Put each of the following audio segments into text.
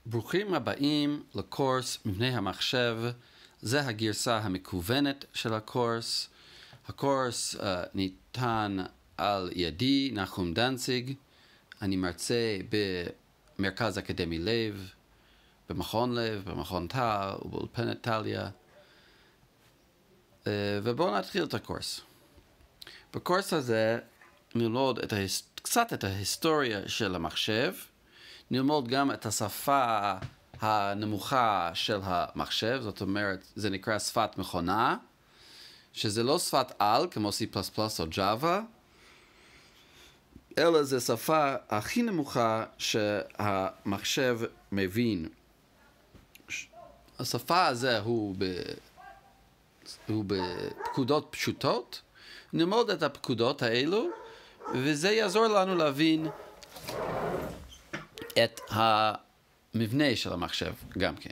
ברוכים הבאים לקורס מבנה המחשב. זה הגרסה המקוונת של הקורס. הקורס ניתן על ידי נחום דנציג. אני מרצה במרכז אקדמי לב, במכון לב, במכון טל ובאולפנת טליה. ובואו נתחיל את הקורס. בקורס הזה נלמוד קצת את ההיסטוריה של המחשב. נלמוד גם את השפה הנמוכה של המחשב, זאת אומרת, זה נקרא שפת מכונה, שזה לא שפת על כמו C++ או Java, אלא זה שפה הכי נמוכה שהמחשב מבין. השפה הזה הוא בפקודות פשוטות. נלמוד את הפקודות האלו, וזה יעזור לנו להבין את המבנה של המחשב גם כן.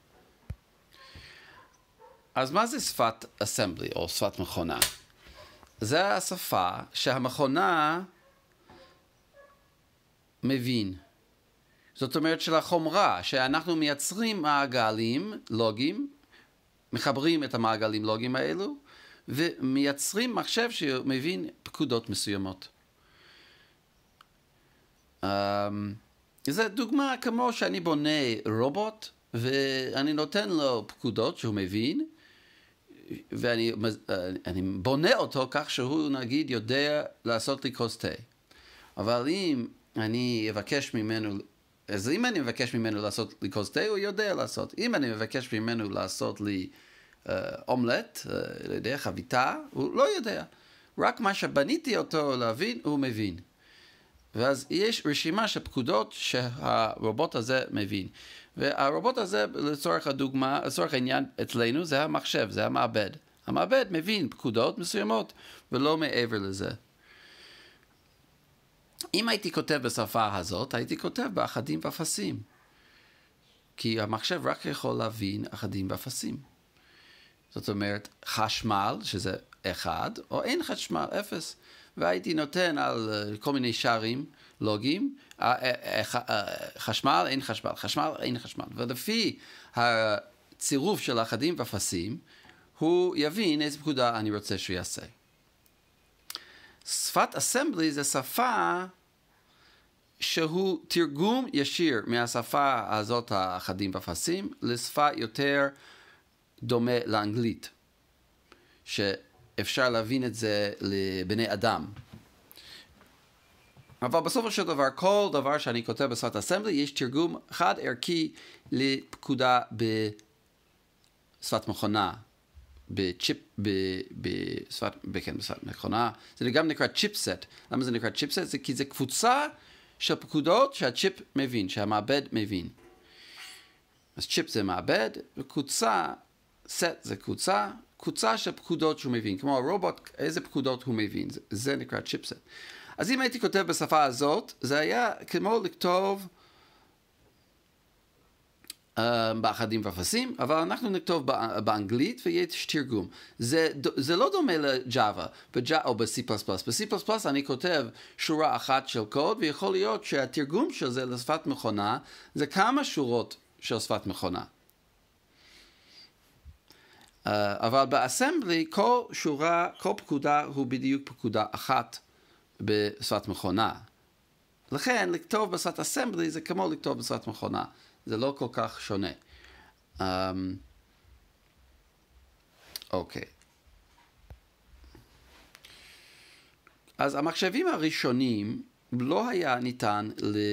אז מה זה שפת אסמבלי או שפת מכונה? זה השפה שהמכונה מבין. זאת אומרת של החומרה, שאנחנו מייצרים מעגלים לוגיים, מחברים את המעגלים לוגיים האלו, ומייצרים מחשב שמבין פקודות מסוימות. זה דוגמה כמו שאני בונה רובוט, ואני נותן לו פקודות שהוא מבין, ואני בונה אותו כך שהוא נגיד יודע לעשות לי כוס תה. אבל אם אני אבקש ממנו, אז אם אני מבקש ממנו לעשות לי כוס תה, הוא יודע לעשות. אם אני מבקש ממנו לעשות לי אומלט, לא יודע, חביתה, הוא לא יודע. רק מה שבניתי אותו להבין, הוא מבין. ואז יש רשימה של פקודות שהרובוט הזה מבין. והרובוט הזה, לצורך הדוגמה, לצורך העניין אצלנו, זה המחשב, זה המעבד. המעבד מבין פקודות מסוימות, ולא מעבר לזה. אם הייתי כותב בשפה הזאת, הייתי כותב באחדים ואפסים. כי המחשב רק יכול להבין אחדים ואפסים. זאת אומרת, חשמל, שזה 1, או אין חשמל, 0. והייתי נותן על כל מיני שערים לוגיים, חשמל, אין חשמל, חשמל, אין חשמל. ולפי הצירוף של אחדים ואפסים, הוא יבין איזה פקודה אני רוצה שהוא יעשה. שפת אסמבלי זה שפה שהוא תרגום ישיר מהשפה הזאת האחדים ואפסים, לשפה יותר דומה לאנגלית, שאפשר להבין את זה לבני אדם. אבל בסופו של דבר, כל דבר שאני כותב בשפת אסמבלי, יש תרגום חד ערכי לפקודה בשפת מכונה, בשפת מכונה. זה גם נקרא צ'יפסט. למה זה נקרא צ'יפסט? זה כי זה קבוצה של פקודות שהצ'יפ מבין, שהמעבד מבין. אז צ'יפ זה מעבד, וקבוצה, סט זה קבוצה של פקודות שהוא מבין. כמו הרובוט, איזה פקודות הוא מבין. זה נקרא צ'יפסט. אז אם הייתי כותב בשפה הזאת, זה היה כמו לכתוב באחדים ואפסים, אבל אנחנו נכתוב באנגלית ויש תרגום. זה לא דומה לג'אווה או ב-C++. ב-C++ אני כותב שורה אחת של קוד, ויכול להיות שהתרגום של זה לשפת מכונה, זה כמה שורות של שפת מכונה. אבל באסמבלי כל שורה, כל פקודה הוא בדיוק פקודה אחת בשפת מכונה. לכן לכתוב בשפת אסמבלי זה כמו לכתוב בשפת מכונה. זה לא כל כך שונה. אוקיי. אז המחשבים הראשונים לא היה ניתן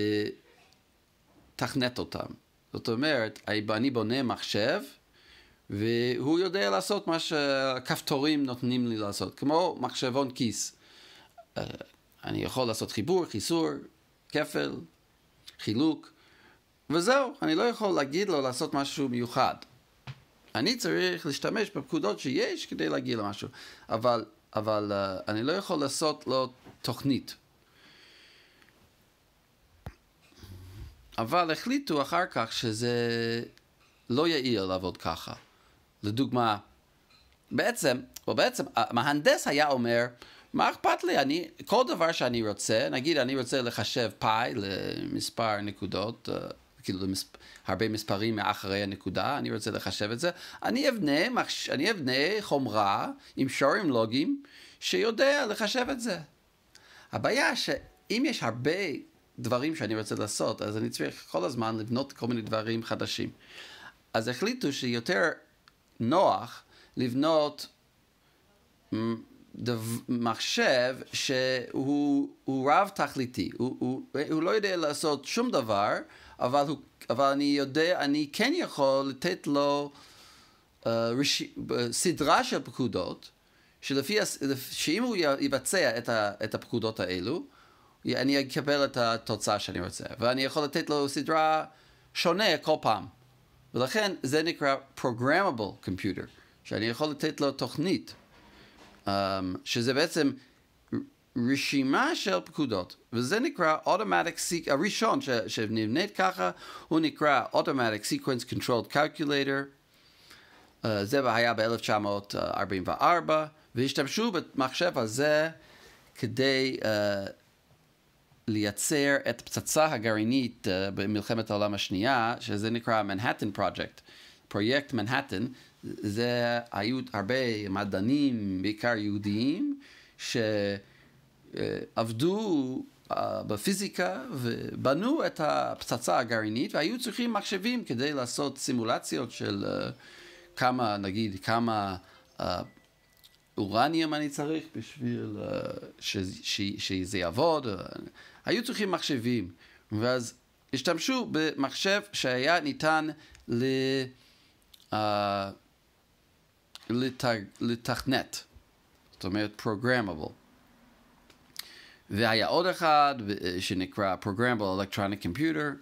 לתכנת אותם. זאת אומרת, אני בונה מחשב, והוא יודע לעשות מה שכפתורים נותנים לי לעשות, כמו מחשבון כיס. אני יכול לעשות חיבור, חיסור, כפל, חילוק, וזהו, אני לא יכול להגיד לו לעשות משהו מיוחד. אני צריך להשתמש בפקודות שיש כדי להגיע למשהו, אבל אני לא יכול לעשות לו תוכנית. אבל החליטו אחר כך שזה לא יעיל לעבוד ככה. לדוגמה, בעצם המהנדס היה אומר, מה אכפת לי? כל דבר שאני רוצה, נגיד אני רוצה לחשב פאי למספר נקודות, כאילו הרבה מספרים מאחורי הנקודה, אני רוצה לחשב את זה, אני אבנה חומרה עם שורים לוגיים שיודע לחשב את זה. הבעיה שאם יש הרבה דברים שאני רוצה לעשות, אז אני צריך כל הזמן לבנות כל מיני דברים חדשים. אז החליטו שיותר נוח לבנות מחשב שהוא רב תכליתי. הוא לא יודע לעשות שום דבר, אבל אני כן יכול לתת לו סדרה של פקודות, שאם הוא יבצע את הפקודות האלו, אני אקבל את התוצאה שאני רוצה. ואני יכול לתת לו סדרה שונה כל פעם. ולכן זה נקרא programmable computer, שאני יכול לתת לו תוכנית, שזה בעצם רשימה של פקודות, וזה נקרא automatic הראשון שנבנית ככה, הוא נקרא automatic sequence controlled calculator, זה היה ב-1944, והשתמשו במחשב הזה כדי לייצר את פצצה הגרעינית במלחמת העולם השנייה, שזה נקרא מנהטן פרויקט. פרויקט מנהטן, זה היו הרבה מדענים, בעיקר יהודיים, שעבדו בפיזיקה ובנו את הפצצה הגרעינית, והיו צריכים מחשבים כדי לעשות סימולציות של כמה אורניום אני צריך בשביל שזה יעבוד. היו צריכים מחשבים, ואז השתמשו במחשב שהיה ניתן לתכנת, זאת אומרת programmable. והיה עוד אחד שנקרא programmable electronic computer,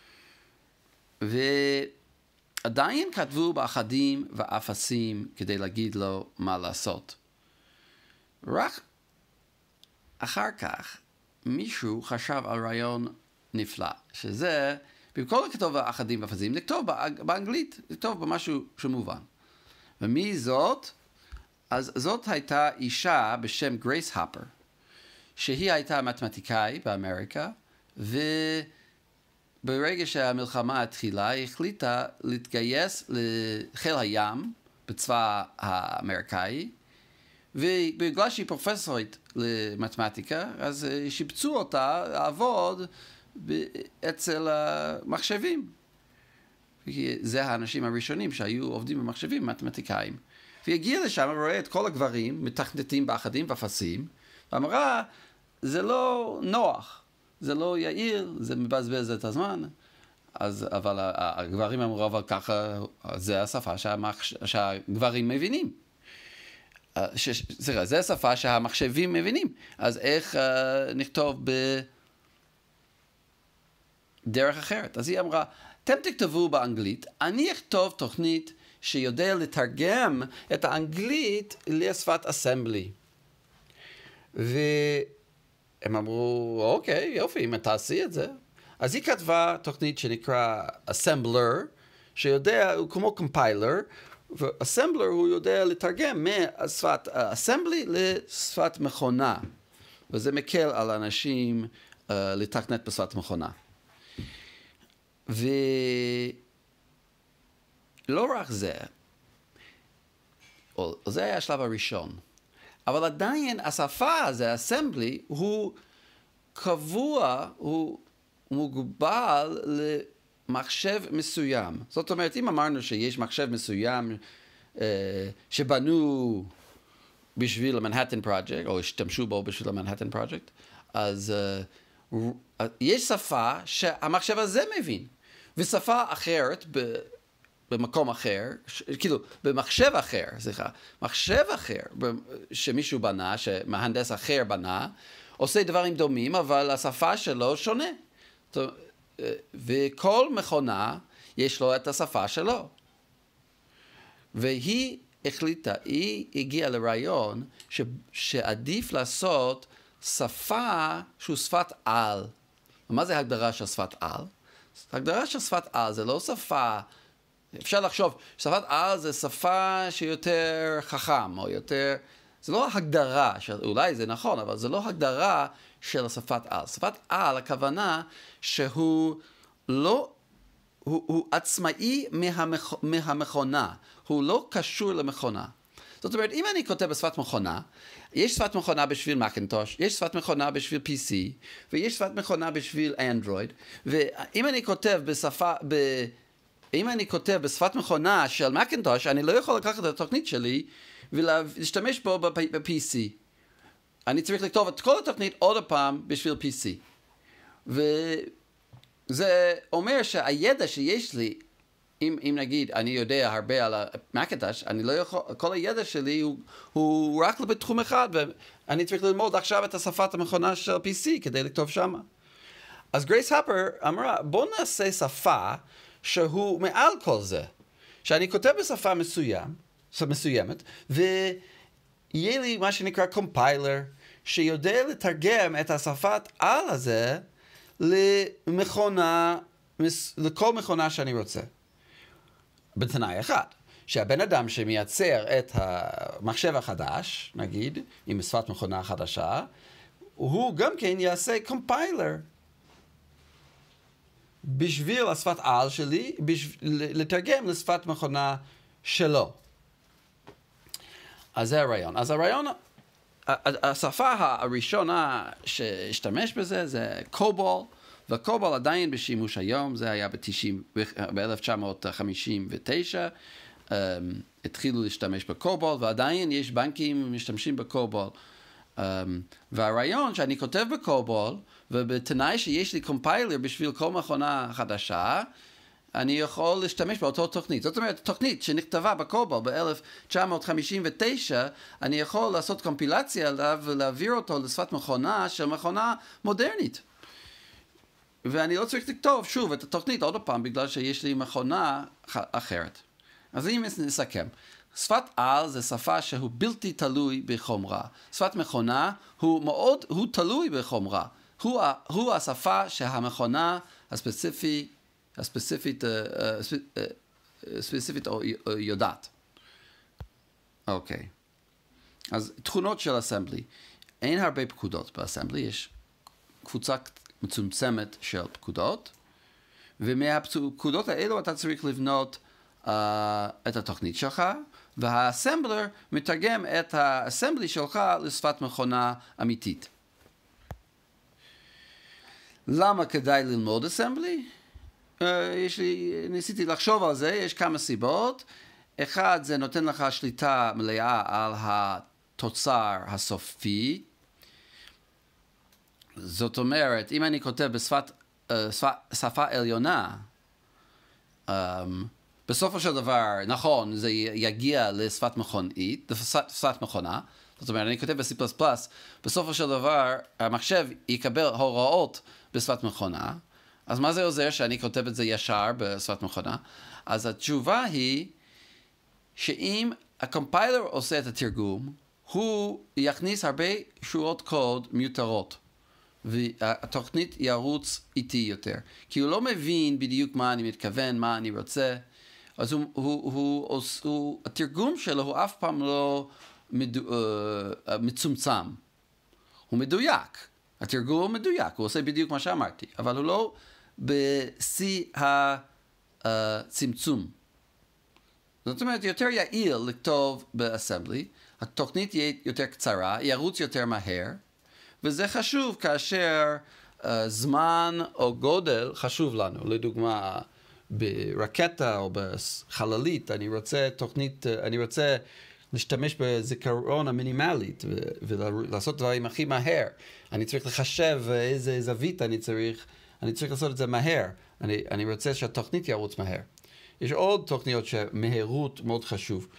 ועדיין כתבו באחדים ואפסים כדי להגיד לו מה לעשות. רק אחר כך מישהו חשב על רעיון נפלא, שזה במקום לכתוב באחדים ואפסים, לכתוב באנגלית, לכתוב במשהו שמובן. ומי זאת? אז זאת הייתה אישה בשם גרייס הפר, שהיא הייתה מתמטיקאי באמריקה, וברגע שהמלחמה התחילה, היא החליטה להתגייס לחיל הים בצבא האמריקאי, ובגלל שהיא פרופסורית למתמטיקה, אז שיבצו אותה לעבוד אצל המחשבים. זה האנשים הראשונים שהיו עובדים במחשבים מתמטיקאים. והיא הגיעה לשם, רואה את כל הגברים מתכנתים באחדים ואפסים, ואמרה, זה לא נוח, זה לא יעיל, זה מבזבז את הזמן. אבל הגברים אמרו, אבל ככה, זה השפה שהגברים מבינים. זה השפה שהמחשבים מבינים. אז איך נכתוב בדרך אחרת? אז היא אמרה, אתם תכתבו באנגלית, אני אכתוב תוכנית שיודע לתרגם את האנגלית לשפת אסמבלי. והם אמרו, אוקיי, יופי, אם תעשי את זה. אז היא כתבה תוכנית שנקרא אסמבלר, שיודע, הוא כמו קומפיילר, ואסמבלר הוא יודע לתרגם משפת אסמבלי לשפת מכונה. וזה מקל על אנשים לתכנת בשפת מכונה. ולא רק זה, זה היה השלב הראשון, אבל עדיין השפה הזה, אסמבלי, הוא קבוע, הוא מוגבל למחשב מסוים. זאת אומרת, אם אמרנו שיש מחשב מסוים שבנו בשביל המנהטן פרויקט, או השתמשו בו בשביל המנהטן פרויקט, אז יש שפה שהמחשב הזה מבין, ושפה אחרת במקום אחר, כאילו במחשב אחר, מחשב אחר שמישהו בנה, שמהנדס אחר בנה, עושה דברים דומים, אבל השפה שלו שונה. וכל מכונה יש לו את השפה שלו. והיא החליטה, היא הגיעה לרעיון שעדיף לעשות שפה שהוא שפת על. ומה זה הגדרה של שפת על? הגדרה של שפת על זה לא שפה, אפשר לחשוב, שפת על זה שפה שיותר חכם, או יותר, זה לא הגדרה, אולי זה נכון, אבל זה לא הגדרה של שפת על. שפת על, הכוונה שהוא לא הוא עצמאי מהמכונה, הוא לא קשור למכונה. זאת אומרת, אם אני כותב בשפת מכונה, יש שפת מכונה בשביל מקינטוש, יש שפת מכונה בשביל PC, ויש שפת מכונה בשביל אנדרואיד, ואם אני כותב אם אני כותב בשפת מכונה של מקינטוש, אני לא יכול לקחת את התוכנית שלי ולהשתמש בו ב-PC. אני צריך לכתוב את כל התוכנית עוד פעם בשביל PC. וזה אומר שהידע שיש לי, אם נגיד אני יודע הרבה על המקינטוש, אני לא יכול, כל הידע שלי הוא רק בתחום אחד, ואני צריך ללמוד עכשיו את השפת המכונה של PC כדי לכתוב שמה. אז גרייס הפר אמרה, בוא נעשה שפה שהוא מעל כל זה. שאני כותב בשפה מסוימת, ויהיה לי מה שנקרא קומפיילר, שיודע לתרגם את השפת על הזה למכונה, לכל מכונה שאני רוצה. בתנאי אחד, שהבן אדם שמייצר את המחשב החדש, נגיד, עם שפת מכונה חדשה, הוא גם כן יעשה קומפיילר בשביל השפת על שלי, לתרגם לשפת מכונה שלו. אז זה הרעיון. אז הרעיון, השפה הראשונה שהשתמש בזה זה קובול, וקובול עדיין בשימוש היום, זה היה ב-1959, התחילו להשתמש בקובול, ועדיין יש בנקים משתמשים בקובול. והרעיון שאני כותב בקובול, ובתנאי שיש לי קומפיילר בשביל כל מכונה חדשה, אני יכול להשתמש באותו תוכנית. זאת אומרת, תוכנית שנכתבה בקובול ב-1959, אני יכול לעשות קומפילציה עליו ולהעביר אותו לשפת מכונה של מכונה מודרנית. ואני לא צריך לכתוב שוב את התוכנית עוד פעם, בגלל שיש לי מכונה אחרת. אז אם נסכם, שפת על זה שפה שהוא בלתי תלוי בחומרה. שפת מכונה הוא תלוי בחומרה. הוא השפה שהמכונה הספציפית יודעת. אוקיי. אז תכונות של אסמבלי. אין הרבה פקודות באסמבלי, יש קבוצה מצומצמת של פקודות, ומהפקודות האלו אתה צריך לבנות את התוכנית שלך, והאסמבלר מתרגם את האסמבלי שלך לשפת מכונה אמיתית. למה כדאי ללמוד אסמבלי? ניסיתי לחשוב על זה, יש כמה סיבות. אחד, זה נותן לך שליטה מלאה על התוצר הסופי. זאת אומרת, אם אני כותב בשפה עליונה, בסופו של דבר, נכון, זה יגיע לשפת מכונית, לשפת מכונה. זאת אומרת, אני כותב ב-C++, בסופו של דבר, המחשב יקבל הוראות בשפת מכונה. אז מה זה עוזר שאני כותב את זה ישר בשפת מכונה? אז התשובה היא שאם הקומפיילר עושה את התרגום, הוא יכניס הרבה שורות קוד מיותרות. והתוכנית ירוץ איטי יותר. כי הוא לא מבין בדיוק מה אני מתכוון, מה אני רוצה. אז התרגום שלו הוא אף פעם לא מצומצם. הוא מדויק. התרגום הוא מדויק, הוא עושה בדיוק מה שאמרתי. אבל הוא לא בשיא הצמצום. זאת אומרת, יותר יעיל לכתוב באסמבלי, התוכנית תהיה יותר קצרה, ירוץ יותר מהר, וזה חשוב כאשר זמן או גודל חשוב לנו. לדוגמה, ברקטה או בחללית, אני רוצה להשתמש בזיכרון המינימלית ולעשות דברים הכי מהר. אני צריך לחשב איזה זווית אני צריך לעשות את זה מהר. אני רוצה שהתוכנית ירוץ מהר. יש עוד תוכניות שמהירות מאוד חשוב.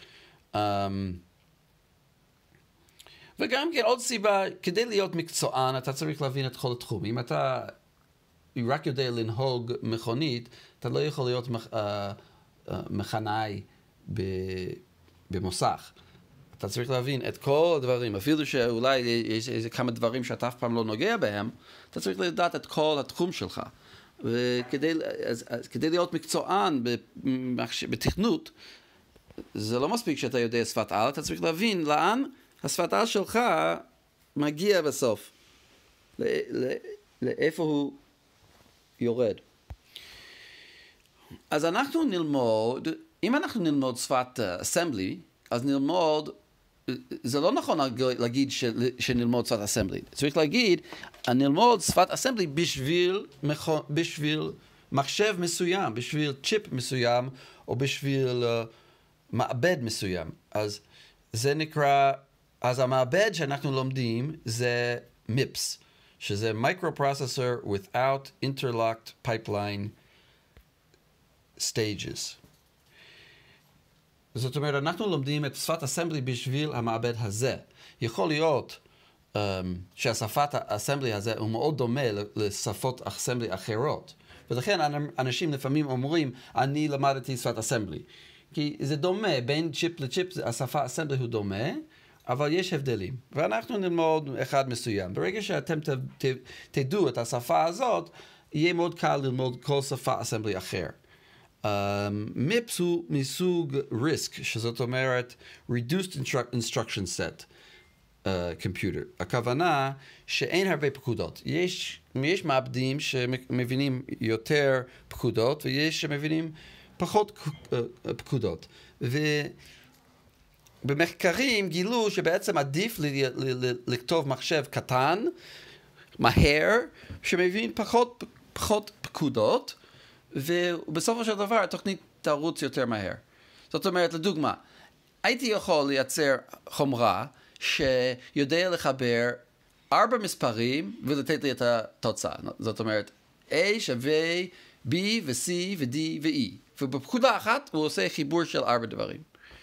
וגם כן עוד סיבה, כדי להיות מקצוען, אתה צריך להבין את כל התחום. אם אתה רק יודע לנהוג מכונית, אתה לא יכול להיות מכנאי במוסך. אתה צריך להבין את כל הדברים, אפילו שאולי יש כמה דברים שאתה אף פעם לא נוגע בהם, אתה צריך לדעת את כל התחום שלך. וכדי להיות מקצוען בתכנות, זה לא מספיק שאתה יודע שפת על, אתה צריך להבין לאן השפת על שלך מגיע בסוף. לאיפה הוא יורד. אז אנחנו נלמוד, אם אנחנו נלמוד שפת assembly, אז נלמוד, זה לא נכון להגיד שנלמוד שפת assembly. צריך להגיד, נלמוד שפת assembly בשביל מחשב מסוים, בשביל צ'יפ מסוים, או בשביל מעבד מסוים. אז זה נקרא, אז המעבד שאנחנו לומדים זה MIPS, שזה Microprocessor Without Interlocked Pipeline Stages. זאת אומרת, אנחנו לומדים את שפת assembly בשביל המעבד הזה. יכול להיות שהשפת assembly הזה הוא מאוד דומה לשפות assembly אחרות. ולכן אנשים לפעמים אומרים, אני למדתי שפת assembly. כי זה דומה, בין צ'יפ לצ'יפ, השפה assembly הוא דומה, אבל יש הבדלים. ואנחנו נלמוד אחד מסוים. ברגע שאתם תדעו את השפה הזאת, יהיה מאוד קל ללמוד כל שפה assembly אחר. MIPS הוא מסוג RISC, שזאת אומרת Reduced Instruction Set Computer. הכוונה שאין הרבה פקודות. יש מעבדים שמבינים יותר פקודות, ויש שמבינים פחות פקודות. ובמחקרים גילו שבעצם עדיף לכתוב מחשב קטן, מהר, שמבין פחות פקודות, ובסופו של דבר התוכנית תרוץ יותר מהר. זאת אומרת, לדוגמה, הייתי יכול לייצר חומרה שיודע לחבר 4 מספרים ולתת לי את התוצאה. זאת אומרת, A שווה B ו-C ו-D ו-E. ובפקודה אחת הוא עושה חיבור של 4 דברים.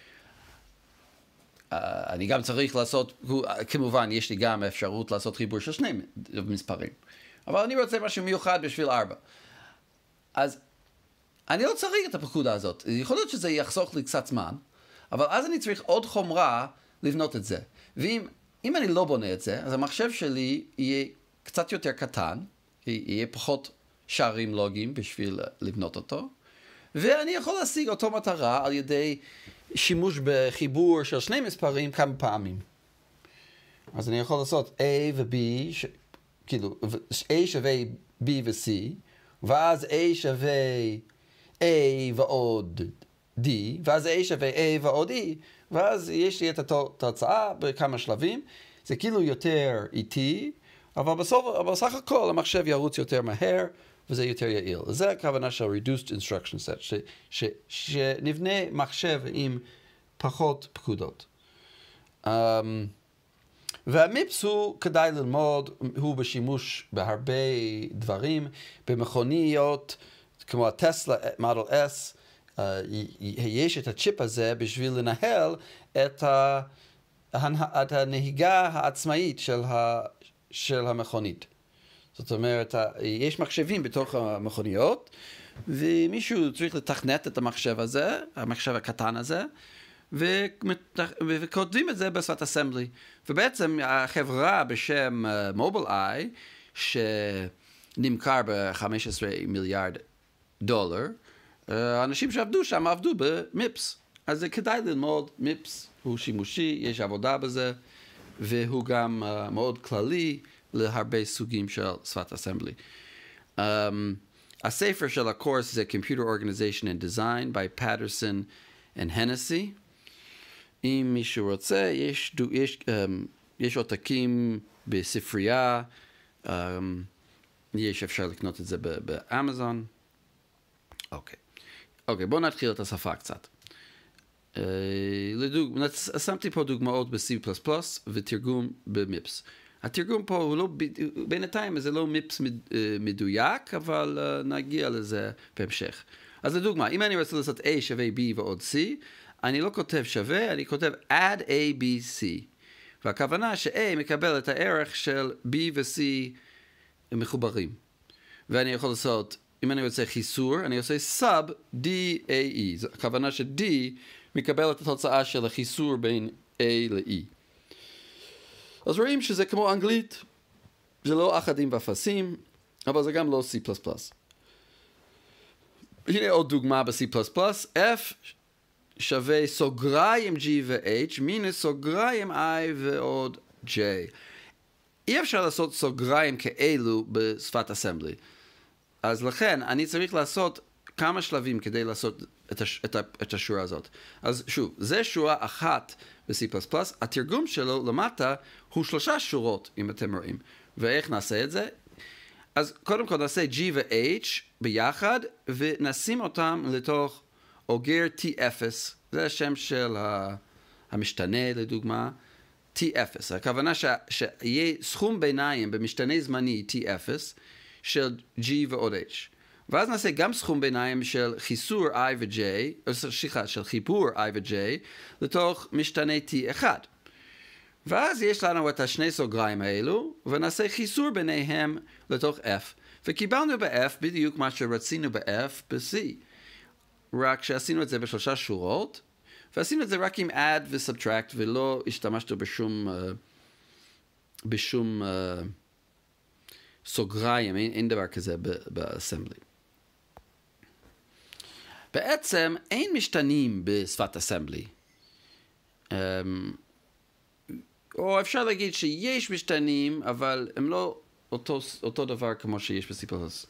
אני גם צריך לעשות, כמובן יש לי גם אפשרות לעשות חיבור של 2 מספרים. אבל אני רוצה משהו מיוחד בשביל 4. אז אני לא צריך את הפקודה הזאת. יכול להיות שזה יחסוך לי קצת זמן, אבל אז אני צריך עוד חומרה לבנות את זה. ואם אני לא בונה את זה, אז המחשב שלי יהיה קצת יותר קטן, יהיה פחות שערים לוגיים בשביל לבנות אותו, ואני יכול להשיג אותו מטרה על ידי שימוש בחיבור של 2 מספרים כמה פעמים. אז אני יכול לעשות A ו-B, כאילו, A שווה B ו-C, ואז A שווה A ועוד D, ואז A שווה A ועוד E, ואז יש לי את התוצאה בכמה שלבים. זה כאילו יותר איטי, אבל בסך הכל המחשב ירוץ יותר מהר, וזה יותר יעיל. זה הכוונה של Reduced Instruction Set, שנבנה מחשב עם פחות פקודות. והמיפס הוא, כדאי ללמוד, הוא בשימוש בהרבה דברים, במכוניות, כמו הטסלה, מודל S, יש את הצ'יפ הזה בשביל לנהל את הנהיגה העצמאית של המכונית. זאת אומרת, יש מחשבים בתוך המכוניות, ומישהו צריך לתכנת את המחשב הזה, המחשב הקטן הזה, וכותבים את זה בשפת assembly. ובעצם החברה בשם מובילאיי, שנמכר ב$15 מיליארד, האנשים שעבדו שם עבדו במיפס. אז זה כדאי ללמוד, מיפס הוא שימושי, יש עבודה בזה, והוא גם מאוד כללי להרבה סוגים של שפת assembly. הספר של הקורס זה Computer Organization and Design by Patterson and Hennessy. אם מישהו רוצה, יש עותקים בספרייה, יש אפשר לקנות את זה באמזון. אוקיי, בואו נתחיל את השפה קצת. שמתי פה דוגמאות ב-C++ ותרגום ב-MIPS. התרגום פה הוא לא, בינתיים זה לא MIPS מדויק, אבל נגיע לזה בהמשך. אז לדוגמה, אם אני רוצה לעשות A שווה B ועוד C, אני לא כותב שווה, אני כותב add A, B, C. והכוונה ש-A מקבל את הערך של B ו-C מחוברים. ואני יכול לעשות, אם אני רוצה חיסור, אני עושה sub DAE. הכוונה ש-D מקבל את התוצאה של החיסור בין A ל-E. אז רואים שזה כמו אנגלית, זה לא אחדים ואפסים, אבל זה גם לא C++. הנה עוד דוגמה ב-C++, F שווה סוגריים G ו-H, מינוס סוגריים I ועוד J. אי אפשר לעשות סוגריים כאלו בשפת assembly. אז לכן אני צריך לעשות כמה שלבים כדי לעשות את השורה הזאת. אז שוב, זה שורה אחת ב-C++, התרגום שלו למטה הוא 3 שורות, אם אתם רואים. ואיך נעשה את זה? אז קודם כל נעשה G ו-H ביחד, ונשים אותם לתוך אוגר T0, זה השם של המשתנה לדוגמה, T0. הכוונה שיהיה סכום ביניים במשתנה זמני T0 של G ועוד H. ואז נעשה גם סכום ביניים של חיסור I ו-J, סליחה, של חיבור I ו-J, לתוך משתנה T1. ואז יש לנו את השני סוגריים האלו, ונעשה חיסור ביניהם לתוך F. וקיבלנו ב-F בדיוק מה שרצינו ב-F ב-C. רק שעשינו את זה ב3 שורות, ועשינו את זה רק עם add ו-subtract, ולא השתמשנו בשום סוגריים, אין דבר כזה באסמבלי. בעצם אין משתנים בשפת אסמבלי. או אפשר להגיד שיש משתנים, אבל הם לא אותו דבר כמו שיש ב-C++.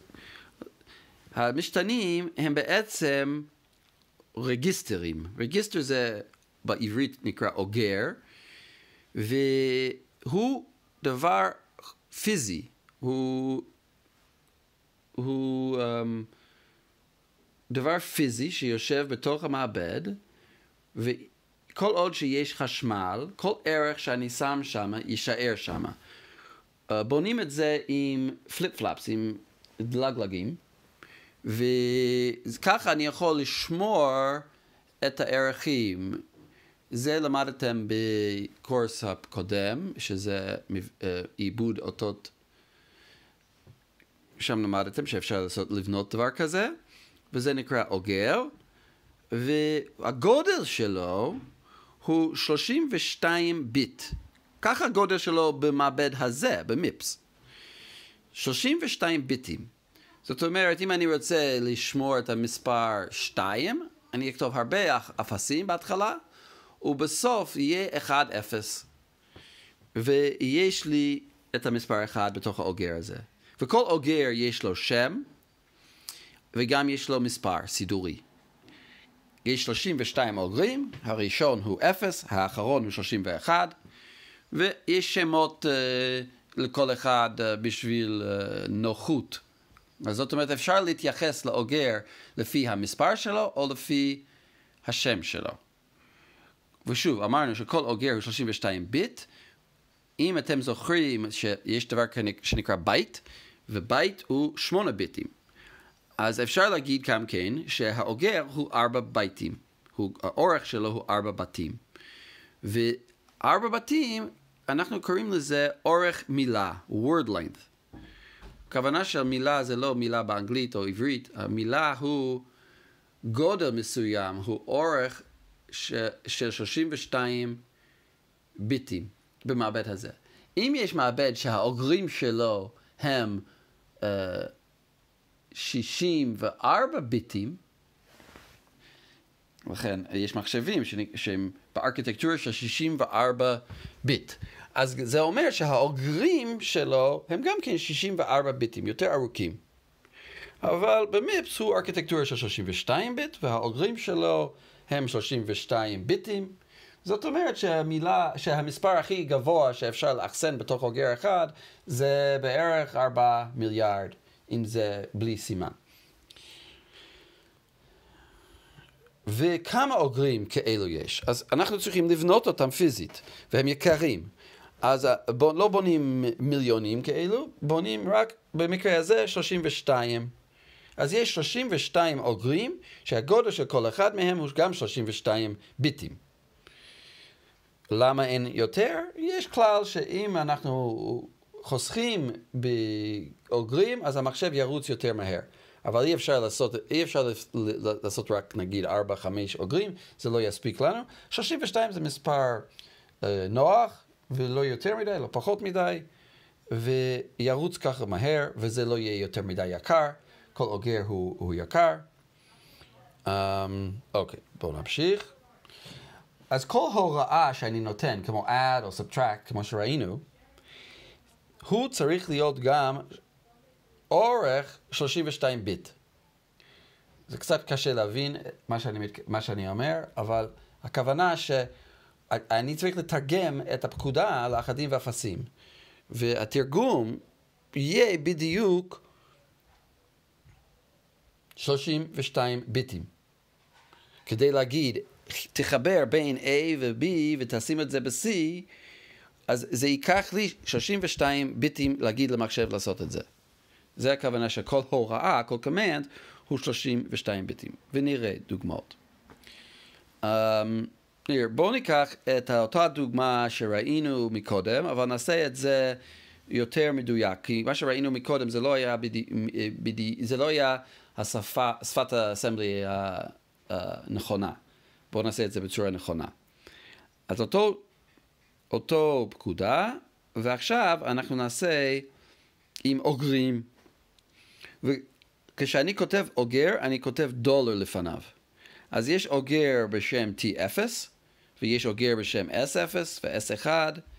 המשתנים הם בעצם רגיסטרים. רגיסטר זה בעברית נקרא אוגר, והוא דבר פיזי. הוא דבר פיזי שיושב בתוך המעבד, וכל עוד שיש חשמל, כל ערך שאני שם שם יישאר שם. בונים את זה עם פליפ-פלאפס, עם דלגלגים, וככה אני יכול לשמור את הערכים. זה למדתם בקורס הקודם, שזה עיבוד אותות. שם למדתם שאפשר לבנות דבר כזה, וזה נקרא אוגר, והגודל שלו הוא 32 ביט. ככה הגודל שלו במעבד הזה, במיפס. 32 ביטים. זאת אומרת, אם אני רוצה לשמור את המספר 2, אני אכתוב הרבה אפסים בהתחלה, ובסוף יהיה 1-0. ויש לי את המספר 1 בתוך האוגר הזה. וכל אוגר יש לו שם, וגם יש לו מספר סידורי. יש 32 אוגרים, הראשון הוא 0, האחרון הוא 31, ויש שמות לכל אחד בשביל נוחות. אז זאת אומרת, אפשר להתייחס לאוגר לפי המספר שלו, או לפי השם שלו. ושוב, אמרנו שכל אוגר הוא 32 ביט. אם אתם זוכרים שיש דבר שנקרא בייט, ובייט הוא 8 ביטים. אז אפשר להגיד גם כן שהאוגר הוא 4 בייטים. האורך שלו הוא 4 בתים. ו4 בתים, אנחנו קוראים לזה אורך מילה, word length. הכוונה של מילה זה לא מילה באנגלית או עברית, המילה הוא גודל מסוים, הוא אורך של 32 ביטים במעבד הזה. אם יש מעבד שהאוגרים שלו הם 64 ביטים, לכן יש מחשבים שהם בארכיטקטורה של 64 ביט. אז זה אומר שהאוגרים שלו הם גם כן 64 ביטים, יותר ארוכים. אבל במיפס הוא ארכיטקטורה של 32 ביט, והאוגרים שלו הם 32 ביטים. זאת אומרת שהמספר הכי גבוה שאפשר לאחסן בתוך אוגר אחד, זה בערך 4 מיליארד, אם זה בלי סימן. וכמה אוגרים כאלו יש? אז אנחנו צריכים לבנות אותם פיזית, והם יקרים. אז לא בונים מיליונים כאלו, בונים רק במקרה הזה 32. אז יש 32 אוגרים, שהגודל של כל אחד מהם הוא גם 32 ביטים. למה אין יותר? יש כלל שאם אנחנו חוסכים באוגרים, אז המחשב ירוץ יותר מהר. אבל אי אפשר לעשות רק נגיד 4-5 אוגרים, זה לא יספיק לנו. 32 זה מספר נוח, ולא יותר מדי, לא פחות מדי, וירוץ ככה מהר, וזה לא יהיה יותר מדי יקר. כל אוגר הוא יקר. אוקיי, בואו נמשיך. אז כל הוראה שאני נותן, כמו add או subtract, כמו שראינו, הוא צריך להיות גם אורך 32 ביט. זה קצת קשה להבין מה שאני אומר, אבל הכוונה שאני צריך לתרגם את הפקודה לאחדים ואפסים. והתרגום יהיה בדיוק 32 ביטים. כדי להגיד, תחבר בין A ו-B ותשים את זה ב-C, אז זה ייקח לי 32 ביטים להגיד למחשב לעשות את זה. זה הכוונה שכל הוראה, כל קומנד, הוא 32 ביטים. ונראה דוגמאות. בואו ניקח את אותה דוגמה שראינו מקודם, אבל נעשה את זה יותר מדויק. כי מה שראינו מקודם זה לא היה, זה לא היה שפת האסמבלי הנכונה. בואו נעשה את זה בצורה נכונה. אז אותו פקודה, ועכשיו אנחנו נעשה עם אוגרים. וכשאני כותב אוגר, אני כותב דולר לפניו. אז יש אוגר בשם T0, ויש אוגר בשם S0 ו-S1,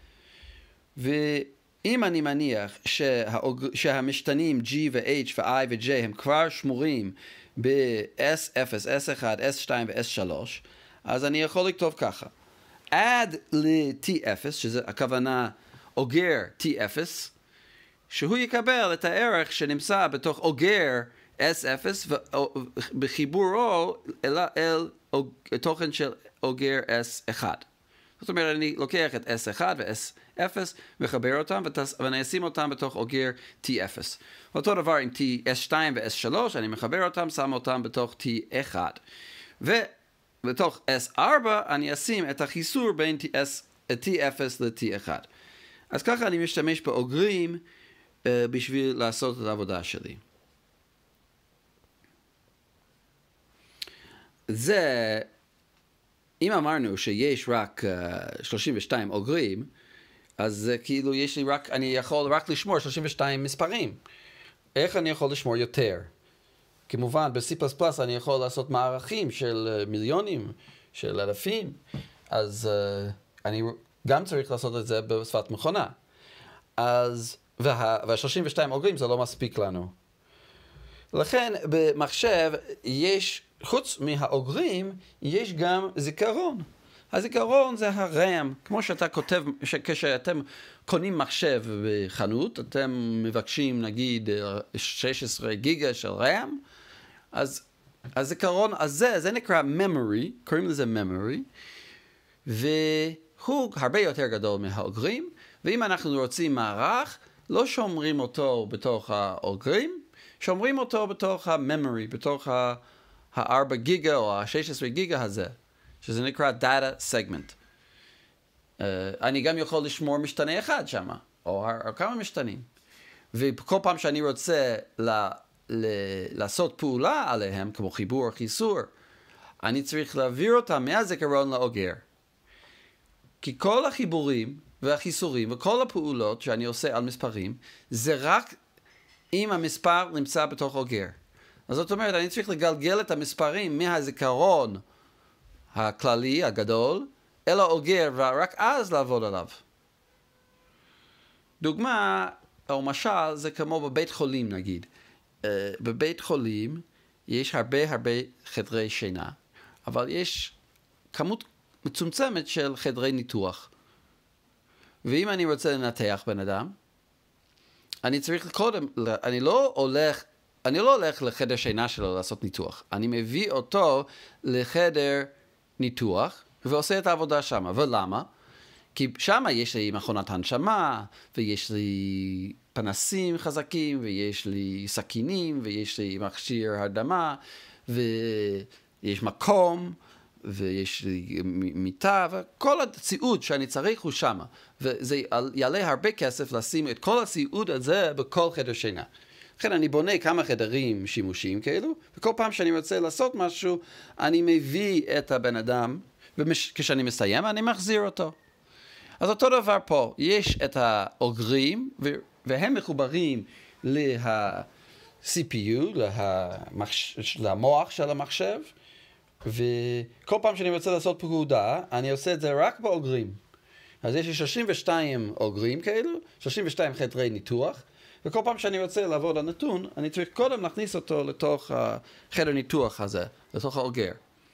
ואם אני מניח שהמשתנים G ו-H ו-I ו-J הם כבר שמורים ב-S0, S1, S2 ו-S3, אז אני יכול לכתוב ככה. עד ל-T0, שזה הכוונה אוגר T0, שהוא יקבל את הערך שנמצא בתוך אוגר S0 בחיבורו אל תוכן של אוגר S1. זאת אומרת, אני לוקח את S1 ו-S0, מחבר אותם ואני אשים אותם בתוך אוגר T0. אותו דבר עם T2 ו-S3, אני מחבר אותם, שם אותם בתוך T1. ובתוך S4 אני אשים את החיסור בין T0 ל-T1. אז ככה אני משתמש באוגרים בשביל לעשות את העבודה שלי. זה, אם אמרנו שיש רק 32 אוגרים, אז כאילו יש לי רק, אני יכול רק לשמור 32 מספרים. איך אני יכול לשמור יותר? כמובן, ב-C++ אני יכול לעשות מערכים של מיליונים, של אלפים, אז אני גם צריך לעשות את זה בשפת מכונה. אז, וה-32 אוגרים זה לא מספיק לנו. לכן במחשב יש, חוץ מהאוגרים, יש גם זיכרון. הזיכרון זה הרם, כמו שאתה כותב, כשאתם קונים מחשב בחנות, אתם מבקשים נגיד 16 גיגה של רם, אז הזיכרון הזה, זה נקרא memory, קוראים לזה memory, והוא הרבה יותר גדול מהאוגרים, ואם אנחנו רוצים מערך, לא שומרים אותו בתוך האוגרים, שומרים אותו בתוך ה-memory, בתוך ה-4 גיגה או ה-16 גיגה הזה, שזה נקרא data segment. אני גם יכול לשמור משתנה אחד שם, או כמה משתנים. וכל פעם שאני רוצה לעשות פעולה עליהם, כמו חיבור או חיסור, אני צריך להעביר אותם מהזיכרון לאוגר. כי כל החיבורים והחיסורים וכל הפעולות שאני עושה על מספרים, זה רק אם המספר נמצא בתוך אוגר. אז זאת אומרת, אני צריך לגלגל את המספרים מהזיכרון הכללי, הגדול, אל האוגר, ורק אז לעבוד עליו. דוגמה, או משל, זה כמו בבית חולים, נגיד. בבית חולים יש הרבה חדרי שינה, אבל יש כמות מצומצמת של חדרי ניתוח. ואם אני רוצה לנתח בן אדם, אני צריך קודם, אני לא הולך לחדר שינה שלו לעשות ניתוח. אני מביא אותו לחדר ניתוח ועושה את העבודה שם. ולמה? כי שם יש לי מכונת הנשמה, ויש לי פנסים חזקים, ויש לי סכינים, ויש לי מכשיר הרדמה, ויש מקום, ויש לי מיטה, וכל הציוד שאני צריך הוא שם. וזה יעלה הרבה כסף לשים את כל הציוד הזה בכל חדר שינה. לכן אני בונה כמה חדרים שימושיים כאלו, וכל פעם שאני רוצה לעשות משהו, אני מביא את הבן אדם, וכשאני מסיים אני מחזיר אותו. אז אותו דבר פה, יש את האוגרים, והם מחוברים ל-CPU, למוח של המחשב, וכל פעם שאני רוצה לעשות פקודה, אני עושה את זה רק באוגרים. אז יש לי 32 אוגרים כאלו, 32 חדרי ניתוח, וכל פעם שאני רוצה לעבוד על נתון, אני צריך קודם להכניס אותו לתוך החדר ניתוח הזה, לתוך האוגר.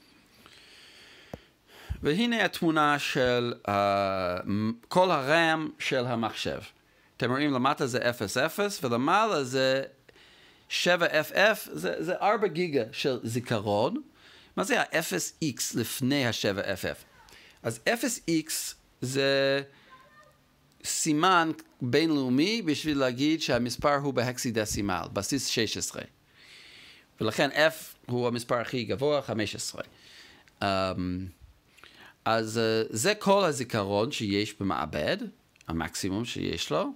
והנה התמונה של כל הרם של המחשב. אתם רואים למטה זה 0,0 ולמעלה זה 7FF, זה 4 גיגה של זיכרון. מה זה ה-0x לפני ה-7FF? אז 0x זה סימן בינלאומי בשביל להגיד שהמספר הוא בהקסידסימל, בסיס 16. ולכן F הוא המספר הכי גבוה, 15. אז זה כל הזיכרון שיש במעבד, המקסימום שיש לו.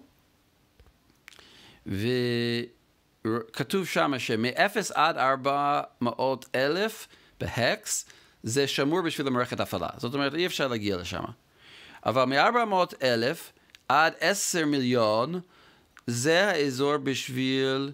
וכתוב שם שמ-0 עד 400,000 בהקס, זה שמור בשביל המערכת הפעלה. זאת אומרת, אי אפשר להגיע לשם. אבל מ-400,000 עד 10 מיליון, זה האזור בשביל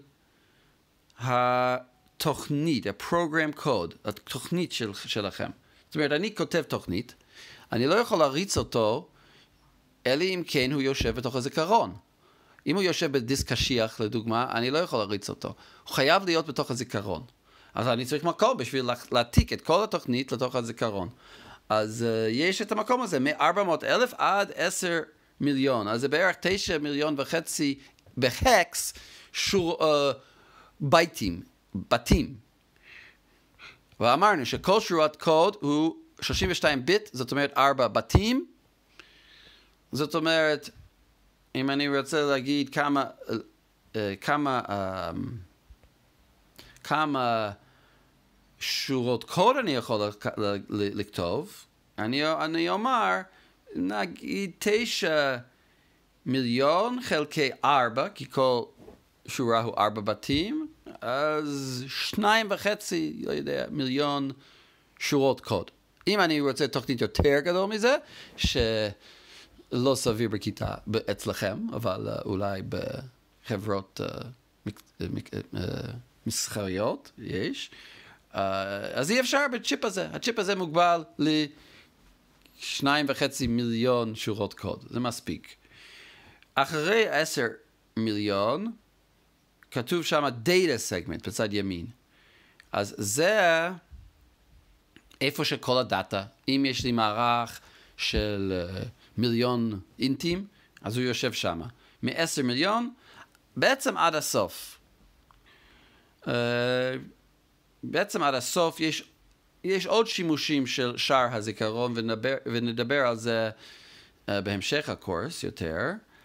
התוכנית, ה-program code, התוכנית שלכם. זאת אומרת, אני כותב תוכנית, אני לא יכול להריץ אותו, אלא אם כן הוא יושב בתוך הזיכרון. אם הוא יושב בדיסק קשיח, לדוגמה, אני לא יכול להריץ אותו. הוא חייב להיות בתוך הזיכרון. אז אני צריך מקום בשביל להעתיק את כל התוכנית לתוך הזיכרון. אז יש את המקום הזה, מ-400,000 עד 10 מיליון. אז זה בערך 9.5 מיליון בהקס בתים. ואמרנו שכל שורת קוד הוא 32 ביט, זאת אומרת 4 בתים. זאת אומרת, אם אני רוצה להגיד כמה שורות קוד אני יכול לכתוב, אני אומר, נגיד 9 מיליון חלקי 4, כי כל שורה הוא 4 בתים, אז 2.5, לא יודע, מיליון שורות קוד. אם אני רוצה תוכנית יותר גדול מזה, שלא סביר בכיתה אצלכם, אבל אולי בחברות מסחריות יש, אז אי אפשר בצ'יפ הזה. הצ'יפ הזה מוגבל ל2.5 מיליון שורות קוד. זה מספיק. אחרי 10 מיליון, כתוב שם data segment בצד ימין. אז זה איפה שכל הדאטה, אם יש לי מערך של מיליון אינטים, אז הוא יושב שם. מ-10 מיליון, בעצם עד הסוף. בעצם עד הסוף יש עוד שימושים של שער הזיכרון, ונדבר על זה בהמשך הקורס יותר.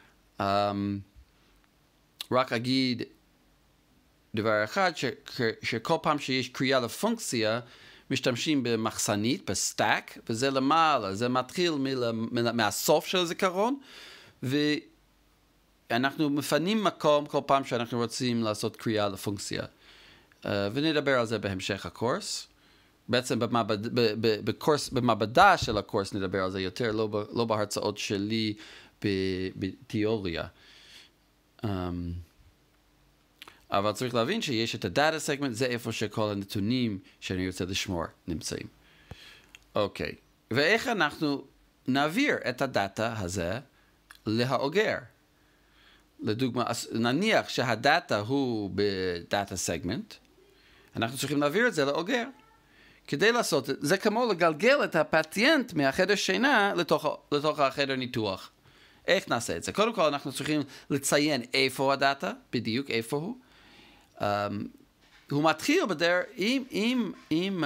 רק אגיד דבר אחד, שכל פעם שיש קריאה לפונקציה, משתמשים במחסנית, בסטאק, וזה למעלה, זה מתחיל מהסוף של הזיכרון, ואנחנו מפנים מקום כל פעם שאנחנו רוצים לעשות קריאה לפונקציה. ונדבר על זה בהמשך הקורס. בעצם במעבדה של הקורס נדבר על זה יותר, לא בהרצאות שלי בתיאוריה. אבל צריך להבין שיש את הדאטה סגמנט, זה איפה שכל הנתונים שאני רוצה לשמור נמצאים. אוקיי. ואיך אנחנו נעביר את הדאטה הזה להאוגר? לדוגמה, נניח שהדאטה הוא בדאטה סגמנט, אנחנו צריכים להעביר את זה לאוגר. כדי לעשות את זה, כמו לגלגל את הפציינט מהחדר שינה לתוך החדר ניתוח. איך נעשה את זה? קודם כל אנחנו צריכים לציין איפה הדאטה, בדיוק איפה הוא. הוא מתחיל בדרך, אם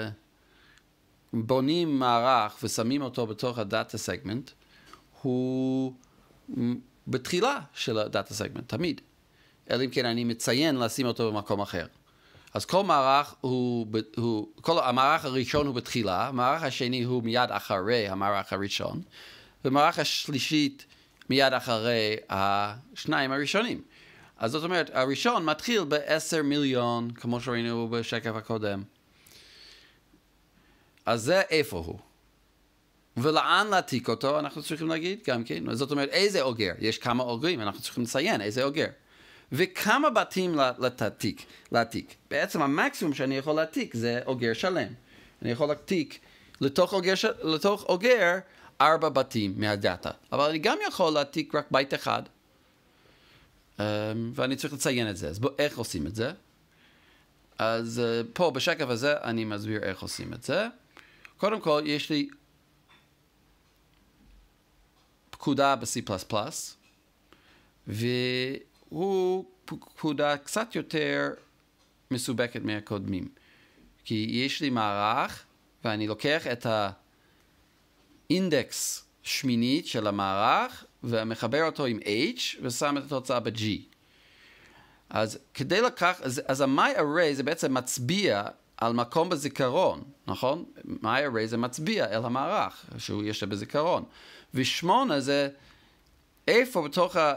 בונים מערך ושמים אותו בתוך הדאטה סגמנט, הוא בתחילה של הדאטה סגמנט, תמיד. אלא אם כן אני מציין לשים אותו במקום אחר. אז כל מערך המערך הראשון הוא בתחילה, המערך השני הוא מיד אחרי המערך הראשון, ומערך השלישית מיד אחרי השניים הראשונים. אז זאת אומרת, הראשון מתחיל ב10 מיליון, כמו שראינו בשקף הקודם. אז זה איפה הוא. ולאן להעתיק אותו, אנחנו צריכים להגיד גם כן. זאת אומרת, איזה אוגר? יש כמה אוגרים, אנחנו צריכים לציין איזה אוגר. וכמה בתים להעתיק. בעצם המקסימום שאני יכול להעתיק זה אוגר שלם. אני יכול להעתיק לתוך אוגר 4 בתים מהדאטה. אבל אני גם יכול להעתיק רק בית אחד. ואני צריך לציין את זה. אז איך עושים את זה? אז פה בשקף הזה אני מסביר איך עושים את זה. קודם כל יש לי פקודה ב-C++, והוא פקודה קצת יותר מסובקת מהקודמים. כי יש לי מערך, ואני לוקח את האינדקס שמינית של המערך, ומחבר אותו עם H, ושם את התוצאה ב-G. אז כדי אז ה-myArray זה בעצם מצביע על מקום בזיכרון, נכון? myArray זה מצביע אל המערך, שהוא יש בזיכרון. ו8 זה איפה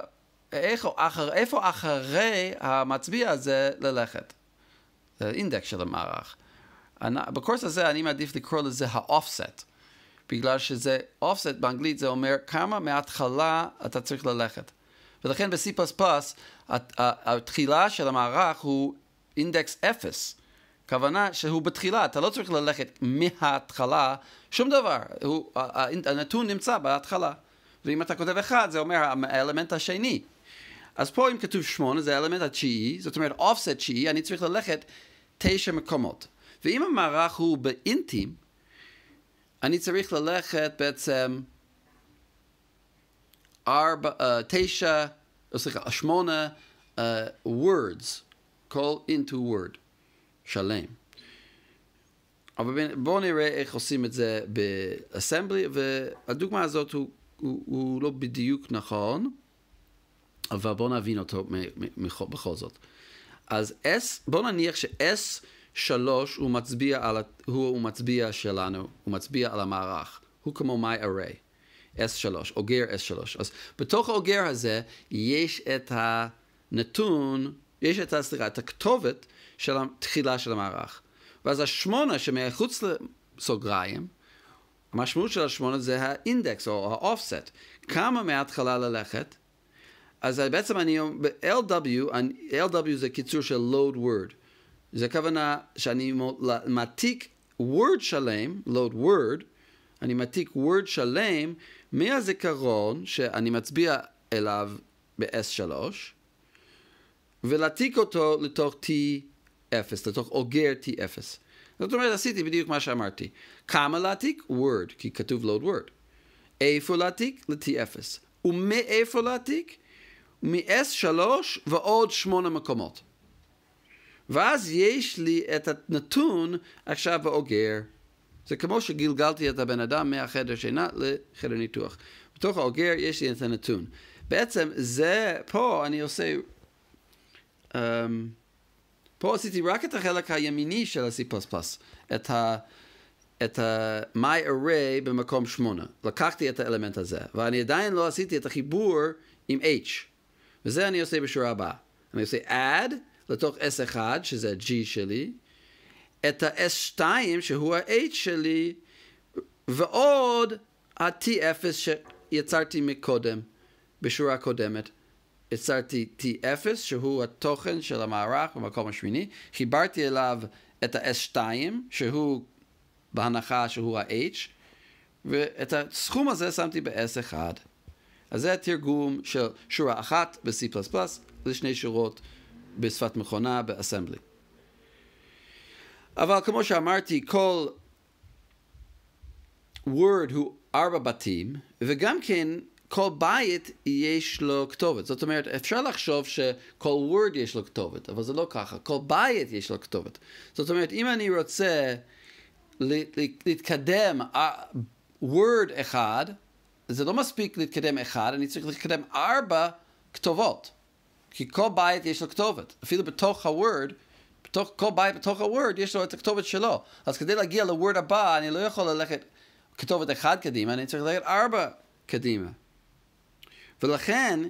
אחרי המצביע הזה ללכת. זה האינדקס של המערך. בקורס הזה אני מעדיף לקרוא לזה ה-offset, בגלל שזה offset באנגלית זה אומר כמה מההתחלה אתה צריך ללכת. ולכן ב-C++ התחילה של המערך הוא אינדקס 0. כוונה שהוא בתחילה, אתה לא צריך ללכת מההתחלה שום דבר. הנתון נמצא בהתחלה. ואם אתה כותב 1 זה אומר האלמנט השני. אז פה אם כתוב 8 זה האלמנט התשיעי, זאת אומרת offset תשיעי, אני צריך ללכת 9 מקומות. ואם המערך הוא באינטים, אני צריך ללכת בעצם 8 words, call into word, שלם. אבל בואו נראה איך עושים את זה באסמבלי, והדוגמה הזאת הוא לא בדיוק נכון, אבל בואו נבין אותו בכל זאת. אז בואו נניח ש-S3 הוא מצביע שלנו, הוא מצביע על המערך. הוא כמו myArray, S3, אוגר S3. אז בתוך האוגר הזה יש את הנתון, יש את הכתובת של התחילה של המערך. ואז 8 שמחוץ לסוגריים, המשמעות של 8 זה האינדקס או האופסט. כמה מההתחלה ללכת? אז בעצם אני LW זה קיצור של load word. זה כוונה שאני מעתיק word שלם, load word, אני מעתיק word שלם מהזיכרון שאני מצביע אליו ב-S3, ולהעתיק אותו לתוך T0, לתוך אוגר T0. זאת אומרת, עשיתי בדיוק מה שאמרתי. כמה להעתיק? word, כי כתוב load word. איפה להעתיק? ל-T0. ומאיפה להעתיק? מ-S3 ועוד 8 מקומות. ואז יש לי את הנתון עכשיו באוגר. זה כמו שגלגלתי את הבן אדם מהחדר שינה לחדר ניתוח. בתוך האוגר יש לי את הנתון. בעצם זה, פה אני עושה, פה עשיתי רק את החלק הימיני של ה-C++, את ה-myArray במקום 8. לקחתי את האלמנט הזה, ואני עדיין לא עשיתי את החיבור עם H. וזה אני עושה בשורה הבאה. אני עושה add לתוך S1, שזה ה-G שלי, את ה-S2, שהוא ה-H שלי, ועוד ה-T0 שיצרתי מקודם, בשורה הקודמת. יצרתי T0, שהוא התוכן של המערך במקום השמיני, חיברתי אליו את ה-S2, שהוא בהנחה שהוא ה-H, ואת הסכום הזה שמתי ב-S1. אז זה התרגום של שורה אחת ב-C++ לשני שורות בשפת מכונה באסמבלי. אבל כמו שאמרתי, כל word הוא 4 בתים, וגם כן כל בית יש לו כתובת. זאת אומרת, אפשר לחשוב שכל word יש לו כתובת, אבל זה לא ככה. כל בית יש לו כתובת. זאת אומרת, אם אני רוצה להתקדם word אחד, זה לא מספיק להתקדם אחד, אני צריך להתקדם 4 כתובות. כי כל בית יש לו כתובת. אפילו בתוך ה-word, כל בית בתוך ה-word יש לו את הכתובת שלו. אז כדי להגיע ל-word הבא, אני לא יכול ללכת כתובת 1 קדימה, אני צריך ללכת 4 קדימה. ולכן,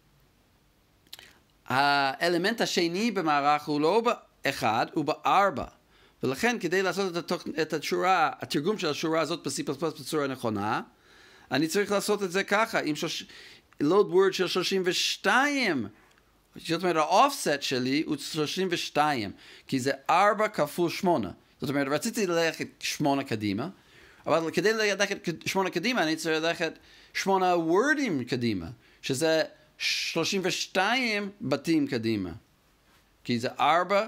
האלמנט השני במערך הוא לא ב-1, הוא ב-4. ולכן, כדי לעשות את השורה, התרגום של השורה הזאת ב-C++ בצורה נכונה, אני צריך לעשות את זה ככה, עם load word של 32. זאת אומרת, ה-offset שלי הוא 32, כי זה 4 כפול 8. זאת אומרת, רציתי ללכת 8 קדימה, אבל כדי ללכת 8 קדימה, אני צריך ללכת 8 wordים קדימה, שזה 32 בתים קדימה. כי זה 4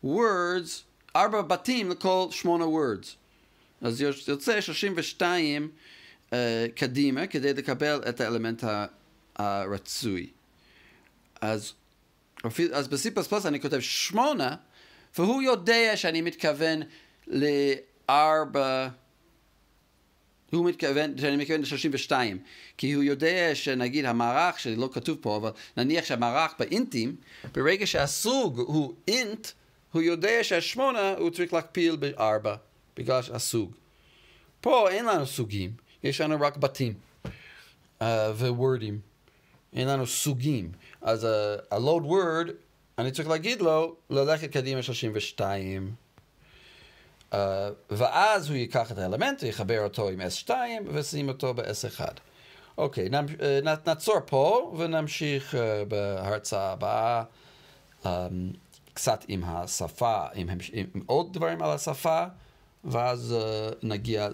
בתים לכל 8 words. אז יוצא 32 קדימה כדי לקבל את האלמנט הרצוי. אז ב-C++ אני כותב 8, והוא יודע שאני מתכוון ל-4, שאני מתכוון ל-32, כי הוא יודע שנגיד המערך, שלא כתוב פה, אבל נניח שהמערך באינטים, ברגע שהסוג הוא אינט, הוא יודע שה8 הוא צריך להכפיל ב4, בגלל הסוג. פה אין לנו סוגים, יש לנו רק בתים ווורדים. אין לנו סוגים. אז ה-load word, אני צריך להגיד לו, ללכת קדימה 32. ואז הוא ייקח את האלמנט, יחבר אותו עם S2, ושים אותו ב-S1. אוקיי, נעצור פה, ונמשיך בהרצאה הבאה, קצת עם השפה, עם עוד דברים על השפה, ואז נגיע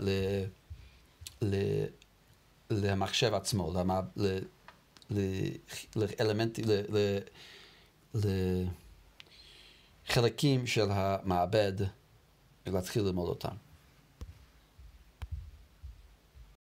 למחשב עצמו, לאלמנטים, לחלקים של המעבד, ולהתחיל ללמוד אותם.